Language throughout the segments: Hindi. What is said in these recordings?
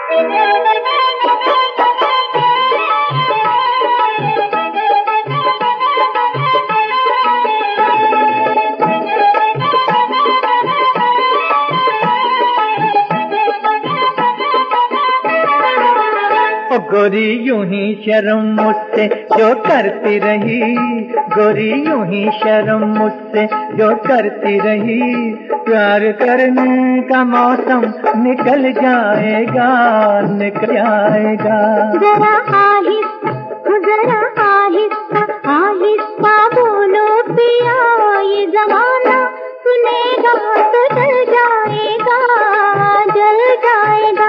गोरी यूं ही शर्म मुझसे जो करती रही, गोरी यूं ही शर्म मुझसे जो करती रही, प्यार करने का मौसम निकल जाएगा, निकल जाएगा। जरा आहिस्ता, जरा आहिस्ता, आहिस्ता बोलो पिया, ये जमाना सुनेगा तो जल जाएगा, जल जाएगा।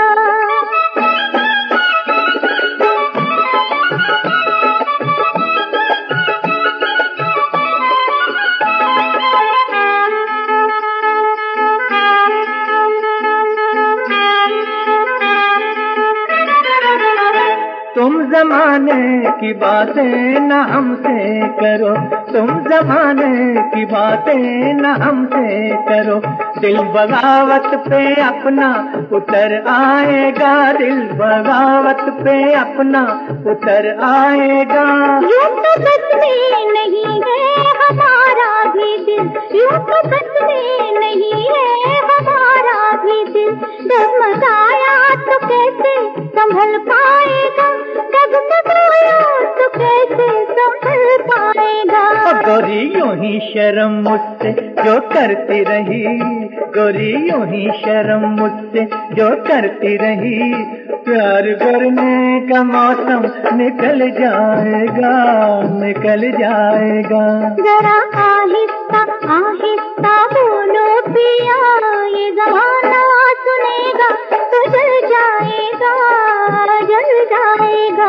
तुम जमाने की बातें न हमसे करो, तुम जमाने की बातें न हमसे करो, दिल बगावत पे अपना उतर आएगा, दिल बगावत पे अपना उतर आएगा। यूं तो बस में नहीं है हमारा भी दिल, यूं तो बस में नहीं है हमारा भी दिल, डगमगाया तो कैसे संभल पाएगा, डगमगाया तो कैसे संभल पाएगा। गोरी यूं ही शर्म मुझसे जो करती रही, गोरी यूं ही शर्म मुझसे जो करती रही, प्यार करने का मौसम निकल जाएगा, निकल जाएगा। जरा आहिस्ता, आहिस्ता बोलो पिया, ये जमाना सुनेगा तो जल जाएगा, जल जाएगा।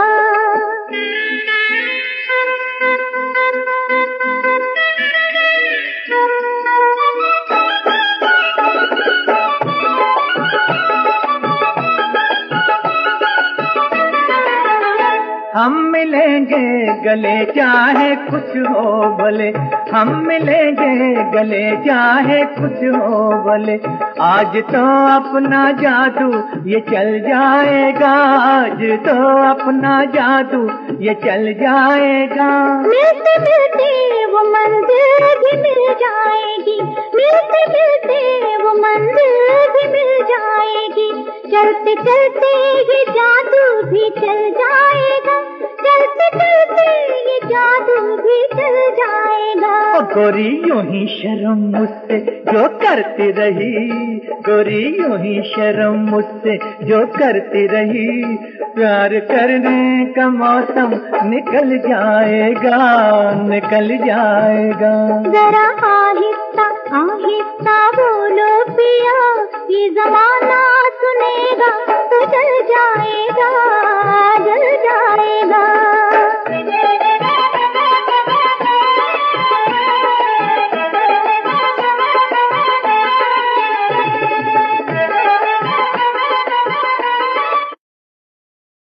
हम मिलेंगे गले चाहे कुछ हो भले, हम मिलेंगे गले चाहे कुछ हो भले, आज तो अपना जादू ये चल जाएगा, आज तो अपना जादू ये चल जाएगा। मिलते मिलते वो मंजिल भी मिल जाएगी, मिलते मिलते वो मंजिल भी मिल जाएगी, चलते चलते ये जादू भी चल जाएगा, चलते चलते ये जादू भी चल जाएगा। गोरी यूं ही शर्म मुझसे जो करती रही, गोरी यूं ही शर्म मुझसे जो करती रही, प्यार करने का मौसम निकल जाएगा, निकल जाएगा। जरा आहिस्ता, आहिस्ता बोलो पिया, ये जमाना